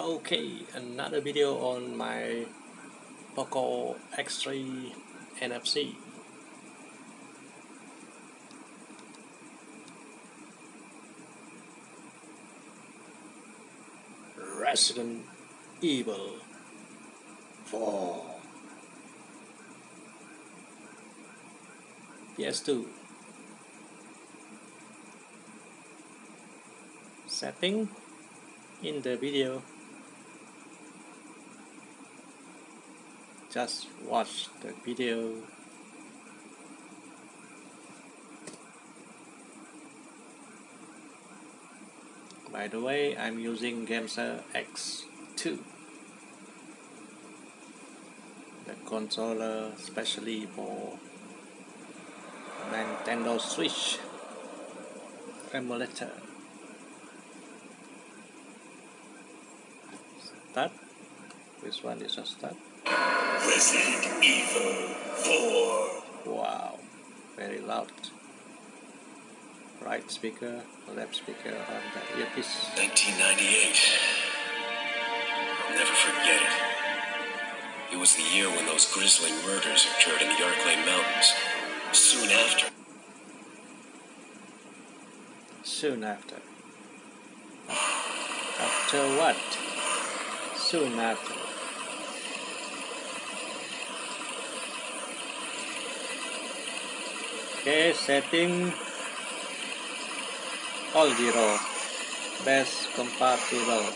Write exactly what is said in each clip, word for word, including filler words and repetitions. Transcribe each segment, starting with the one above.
Okay, another video on my Poco X three N F C. Resident Evil four P S two. Setting in the video. Just watch the video. By the way, I'm using Gamesa X two, the controller specially for Nintendo Switch emulator. Start. This one is a start. Resident Evil four. Wow, very loud. Right speaker, left speaker on the earpiece. nineteen ninety-eight. I'll never forget it. It was the year when those grisly murders occurred in the Arklay Mountains. Soon after. Soon after. After what? Soon after. Okay, setting all zero. Best compatible.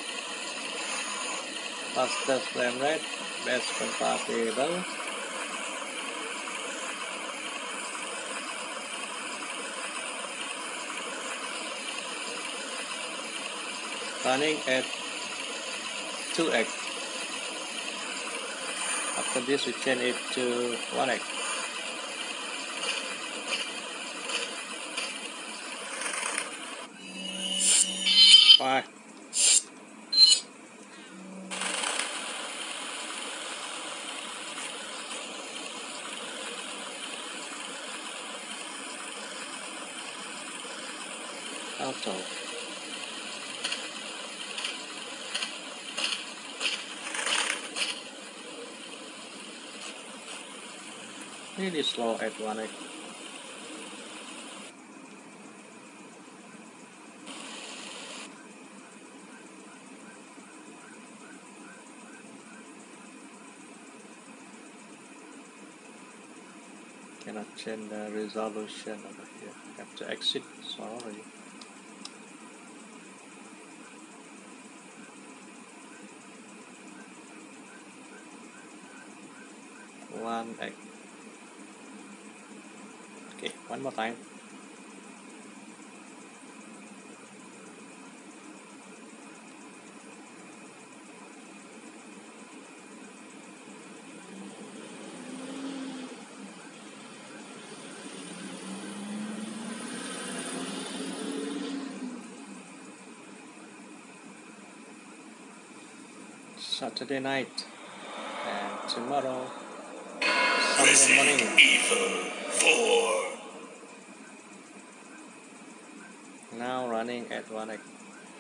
Fastest frame rate. Best compatible. Running at two X. After this we change it to one X. Five. Auto. Really slow at one X. Cannot change the resolution over here. Have to exit. Sorry. One X. Okay, one more time. Saturday night and tomorrow Sunday morning. Resident Evil four. Now running at one X.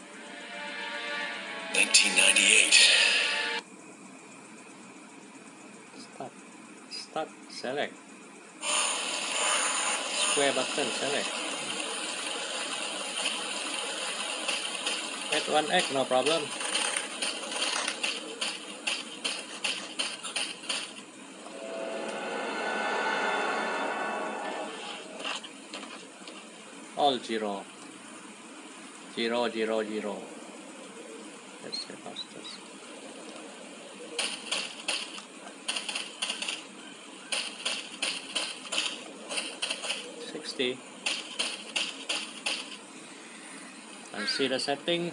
nineteen ninety-eight. Start. Start. Select. Square button. Select. At one X, no problem. All zero. Zero, zero, zero. That's the fastest. Sixty. And see the setting.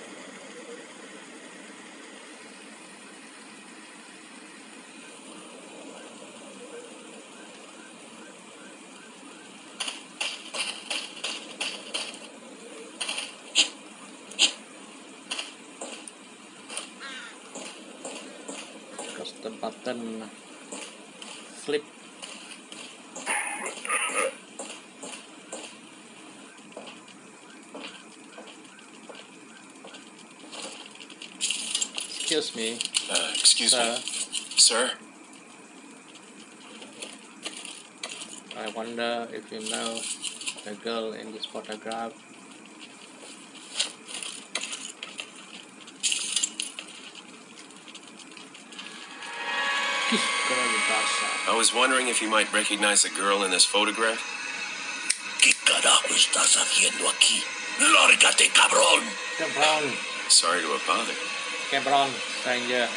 The button flip. Excuse me. Uh, excuse Sir. me. Sir? I wonder if you know the girl in this photograph. I was wondering if you might recognize the girl in this photograph. ¿Qué carajo estás haciendo aquí? ¡Lárgate, cabrón! Cabrón. Sorry to have bothered. Cabrón, stranger.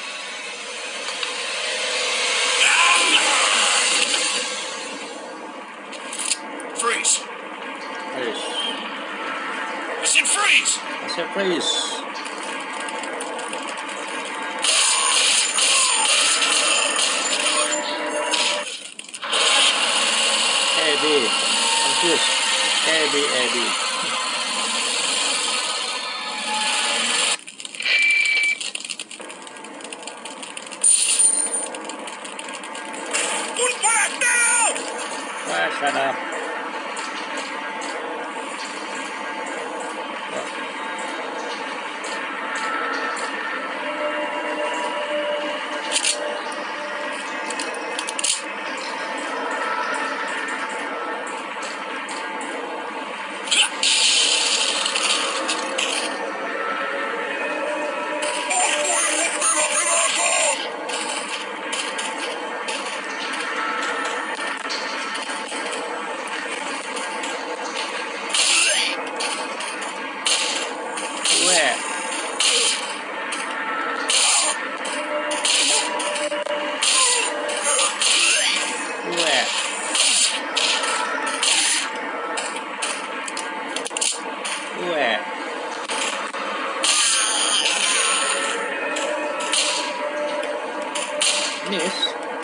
Freeze! Freeze. I said freeze! I said freeze. A B. Confused. A B, A B. Pull back now! Well, shut up. Where? Where? Where? Miss?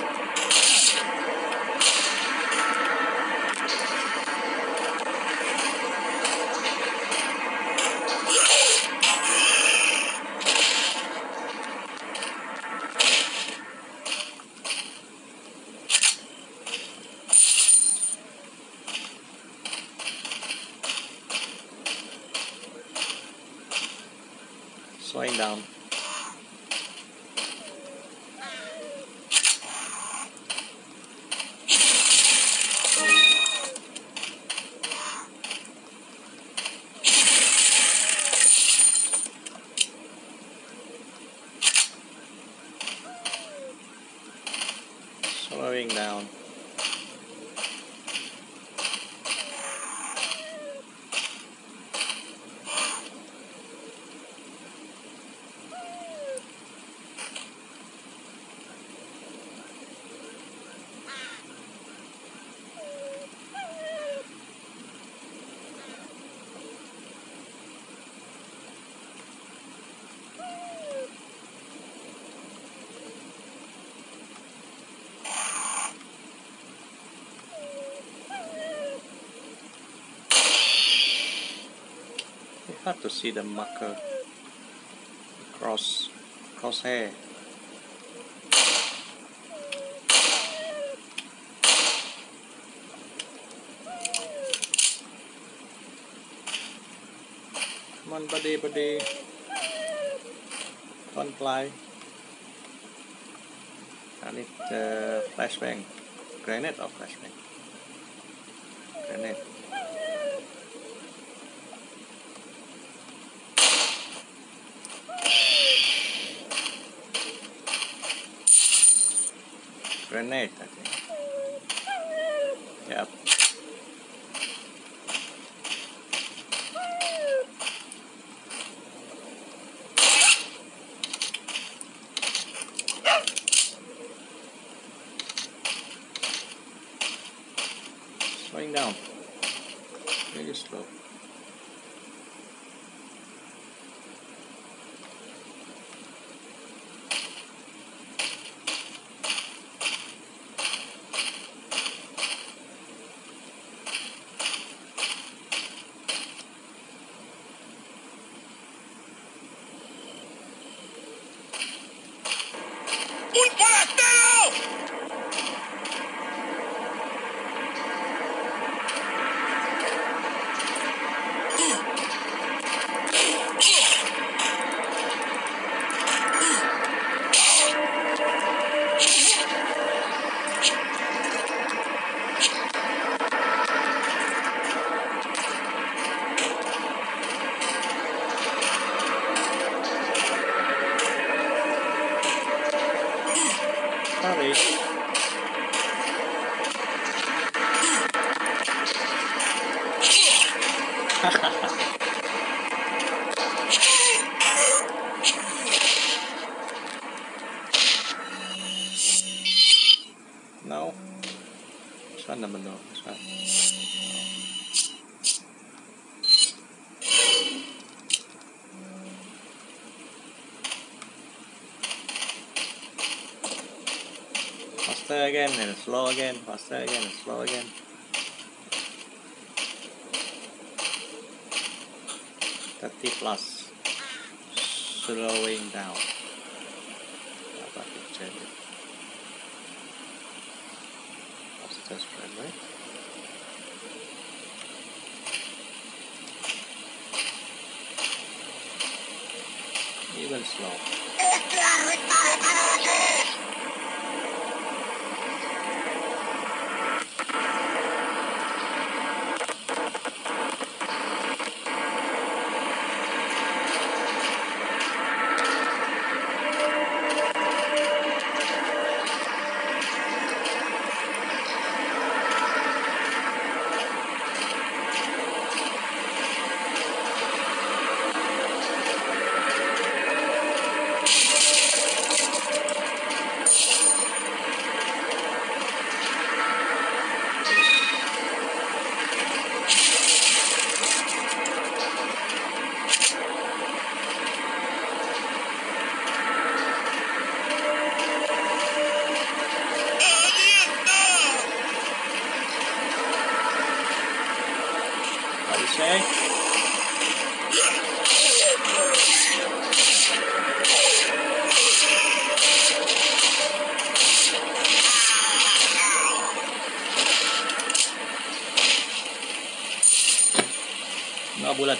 Slowing down. Slowing down. You have to see the marker cross crosshair. Come on, buddy, buddy. Don't fly. I need the flashbang. Grenade or flashbang? Grenade. Grenade, I think. Yep. Slowing down. Really slow. Pull back now! Sorry. No. This one naman no. This one. Faster again and slow again. Faster again and slow again. thirty plus. Slowing down. Apa picture it? Faster frame rate. Even slow. What do you say? No bullet.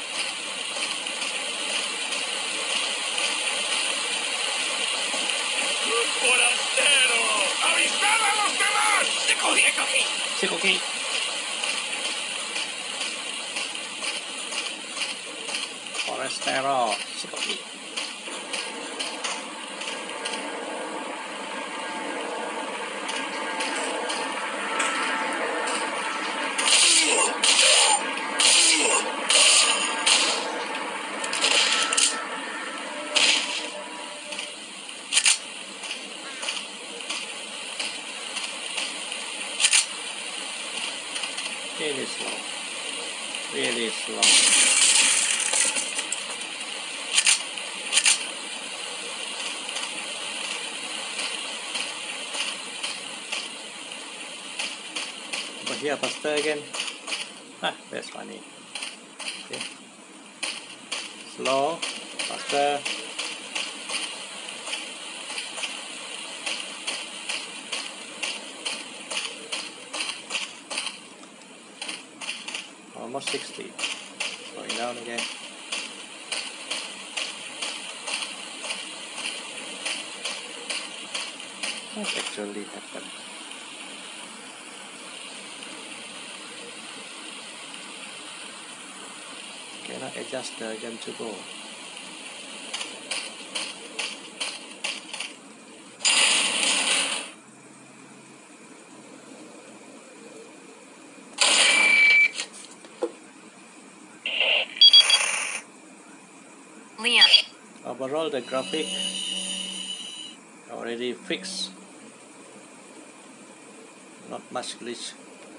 ¡Forastero! ¡Avisad a los demás! ¡Te cogí, te cogí! Sí, okay. Forastero. Sí, okay. Really slow. Really slow. Over here, faster again. Ah, that's funny. Okay. Slow, faster. Almost sixty. Going down again. What actually happened? Can I adjust the gun to go? Liam. Overall, the graphic already fixed. Not much glitch.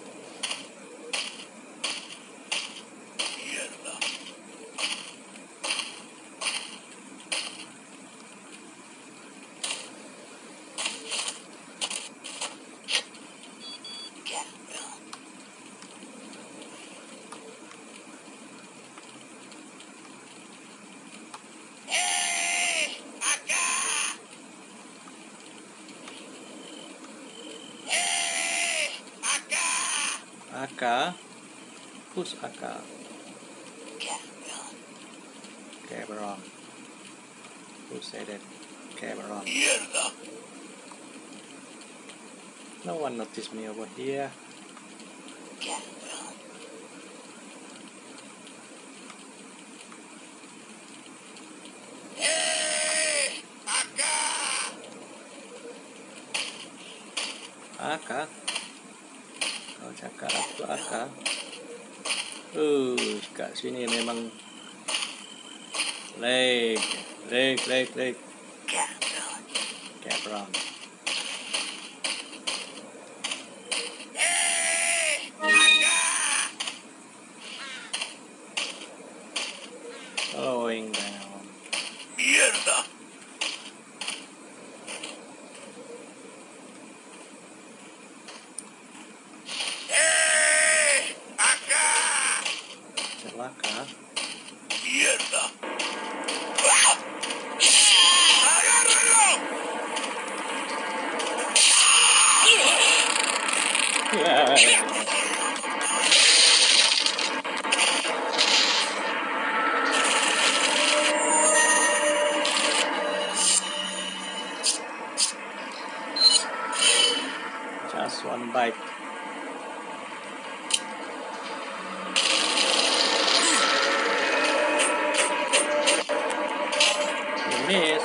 ¡Mierda! ¡Eh! ¡Acá! ¡Eh! ¡Acá! Aka? Who's Aka? Cameron. Who said it? Cameron. ¡Mierda! No one noticed me over here. ¡Eh! ¡Acá! A K. Kalau cakap itu A K. Uh, kat sini memang leg, leg, leg, leg. Capron. Slowing down. ¡Mierda! ¡Eh! ¡Acá! Celaka. ¡Mierda! ¡Agárralo! Just one bite. You miss.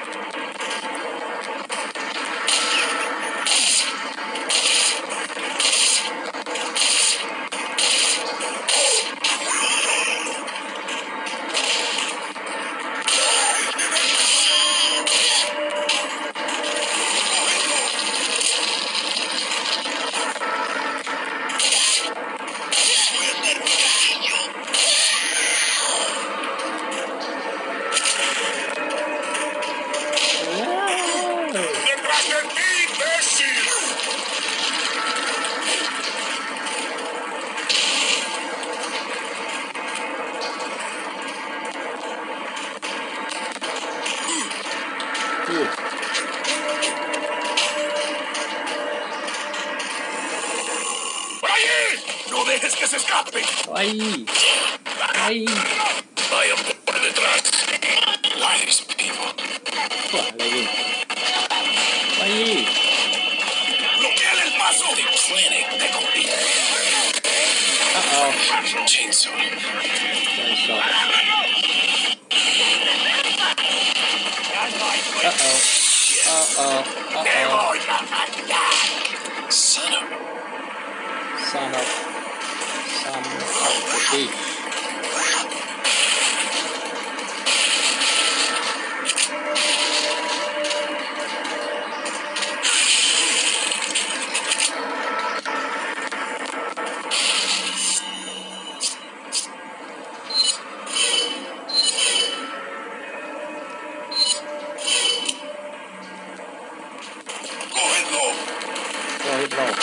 ¡Detrás de ti, imbécil! Good. ¡Por allí! ¡No dejes que se escape! Ahí. Ahí. Vayan por detrás. Why these people? Wah, lagi. Ahí. ¡Bloqueale el paso! They planning. They gonna be Uh-oh. chainsaw. Chainsaw. Uh-oh. Uh-oh. ¡Te Uh-oh. voy a matar! Son of Son of... Son of the beast. ¡Cógelo! Go hit low.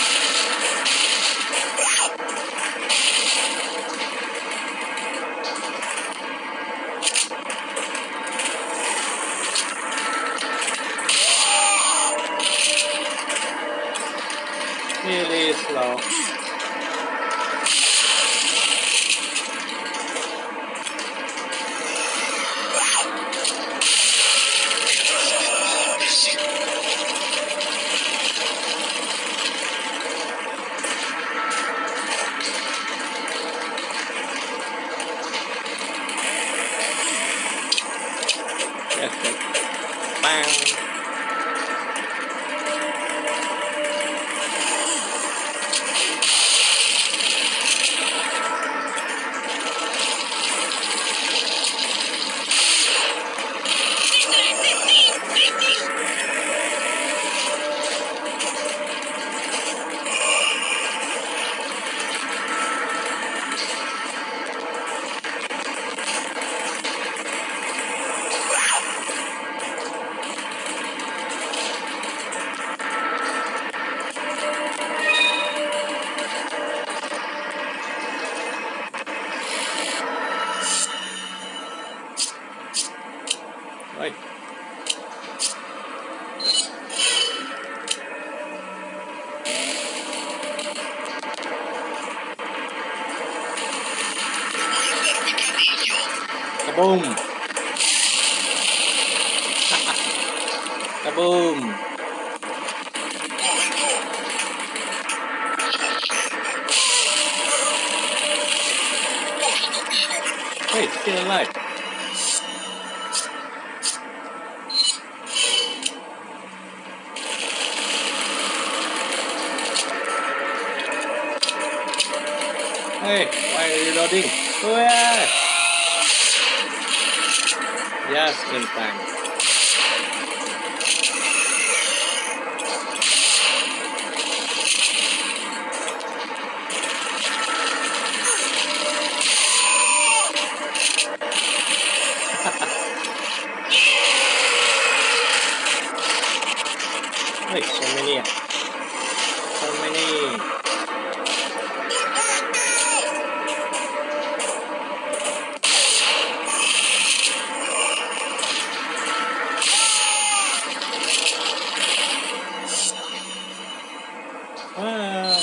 Really slow. Yes, yes. Bang. Ay. Kaboom! Kaboom! Wait, still alive. Hey, why are you loading? Where? Yes, in time. Wait, so many. So many. Wow.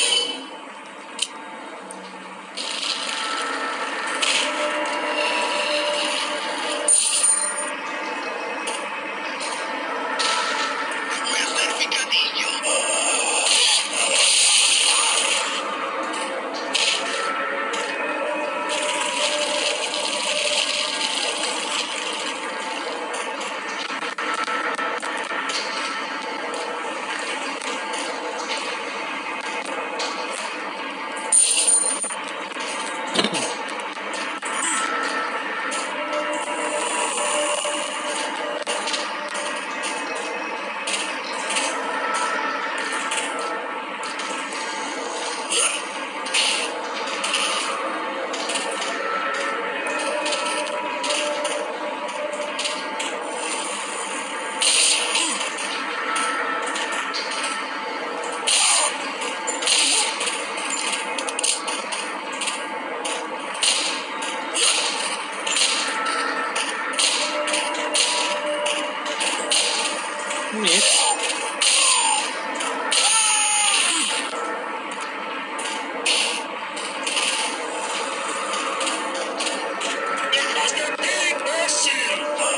Miss. ¡Detrás de ti, imbécil!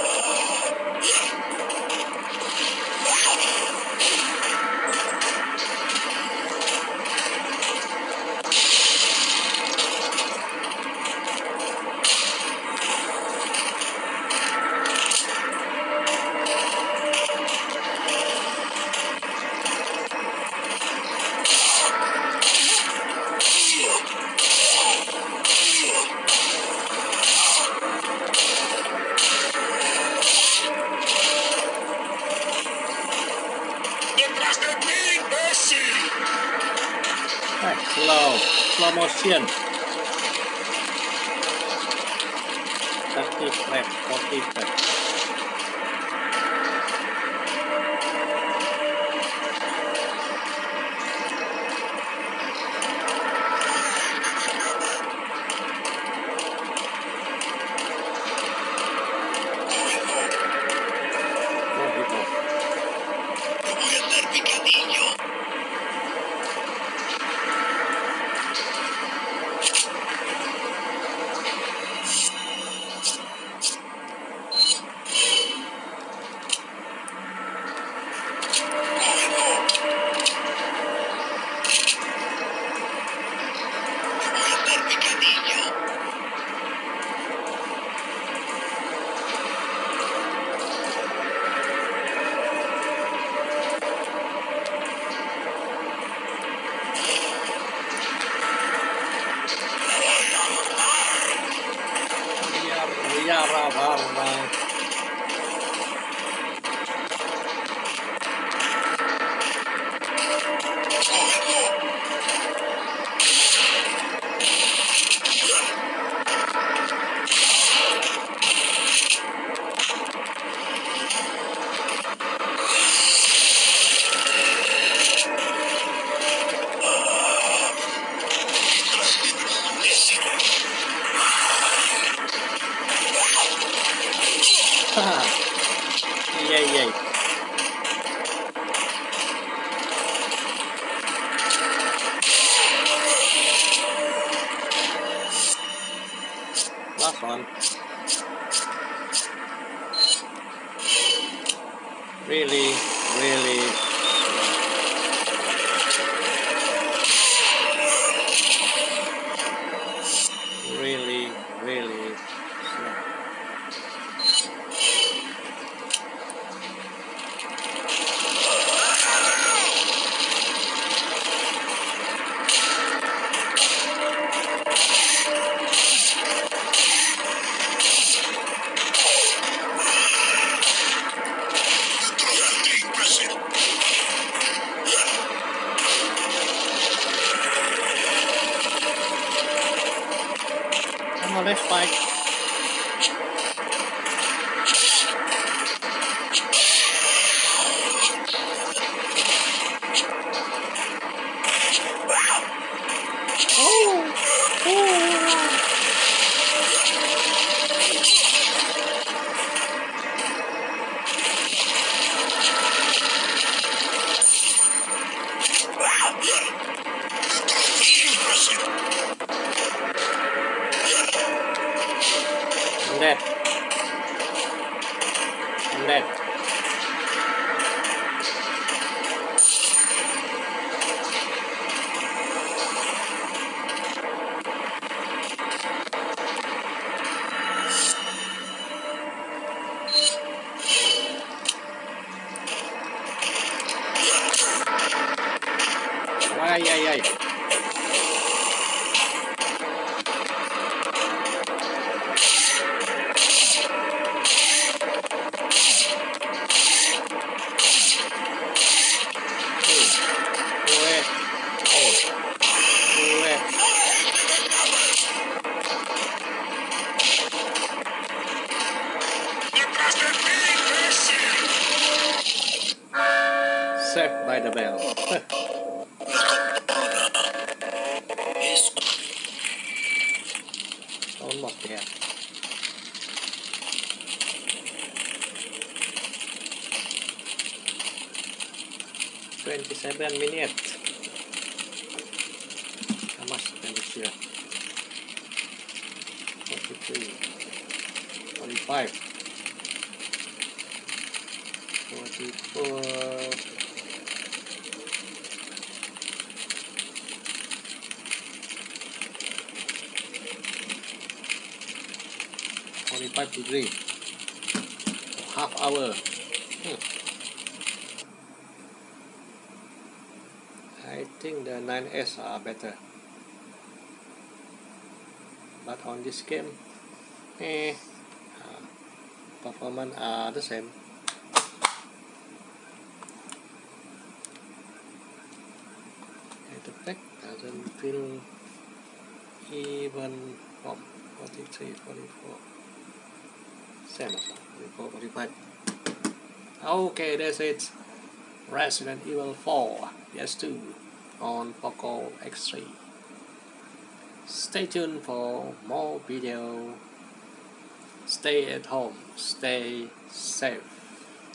¡Detrás de ti, imbécil! Hey, slow. Slow motion. thirty frames, forty frames. Oh, hit off. Te voy a dar picadillo. Te voy a dar picadillo. Yar, yara, barra. Yay, yay. Last one. Really, really slow. Really, really slow. I'm dead. Ay, ay, ay. Saved by the bell. Almost there. Twenty-seven minutes. How much expenditure? Forty-three, forty-five, forty-four. forty-five degree. Half hour. Hmm. I think the nine S are better. But on this game, eh, uh, performance are the same. The back doesn't feel even from forty-three, forty-four. Same as forty-four, forty-five. Okay, that's it. Resident Evil four P S two on Poco X three. Stay tuned for more video. Stay at home. Stay safe.